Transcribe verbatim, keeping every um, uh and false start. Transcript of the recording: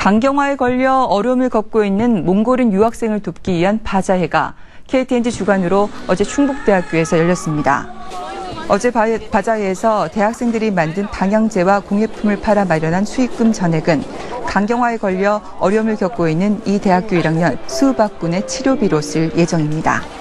강경화에 걸려 어려움을 겪고 있는 몽골인 유학생을 돕기 위한 바자회가 케이티엔지 주관으로 어제 충북대학교에서 열렸습니다. 어제 바자회에서 대학생들이 만든 방향제와 공예품을 팔아 마련한 수익금 전액은 강경화에 걸려 어려움을 겪고 있는 이 대학교 일 학년 수박 군의 치료비로 쓸 예정입니다.